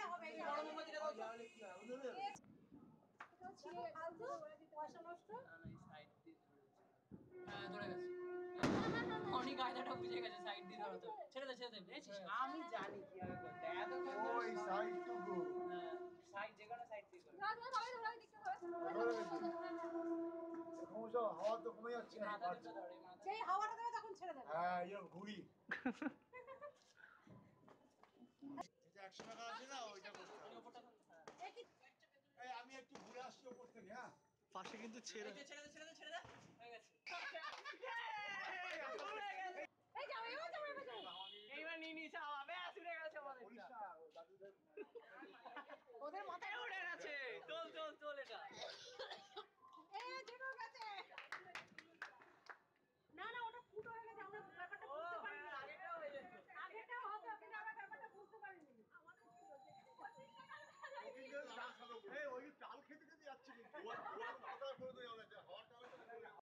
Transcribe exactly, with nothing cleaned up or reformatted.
হবে এই বড় মোমবাতিটা দাও তাহলে কি হয় বুঝলে এটা ছিঁড়ে ফালতু পয়সা নষ্ট না না এই সাইড দিয়ে ধরেছে হ্যাঁ ধরে গেছে অনেক কায়দাটা বুঝে গেছে সাইড দিয়ে ধরো তো ছেড়ে দে ছেড়ে দে বুঝছিস আমি জানি কিভাবে করতে এত ওই সাইড টুকু হ্যাঁ সাইড যে কোনো সাইড দিয়ে করো ধর ধর ধরে ধরে দেখতে হবে সমস্যা হাওয়া তো কমে যাচ্ছে না মাথা দুটো ধরে মাথা যেই হাওয়াটা দেবে তখন ছেড়ে দেবে হ্যাঁ এই ঘুড়ি এটা একশো টাকা আছে না ওইটা করতে হবে। ওপরটা করতে হ্যাঁ একই এই আমি একটু ঘুরে আসছি ওপর থেকে হ্যাঁ পাশে কিন্তু ছেড়ে এই যে ছেড়ে দে ছেড়ে দে ছেড়ে দে হয়ে গেছে এই যাও এবার যাও এবার যাও এইবার নিয়ে নিয়েছে হাওয়া ব্যাস উড়ে গেছে আমাদের বলিস না ও দাদুদের ওদের মাথায় উড়ে গেছে চল চল চল এটা এই জেনো গেছে না না ওটা ফুটো হয়ে গেছে আমরা ব্যাপারটা ও বুঝতে পারিনি হ্যাঁ আগেটাও হয়ে যেত আগেটাও হবে কিন্তু আমরা ব্যাপারটা বুঝতে পারিনি এই ওই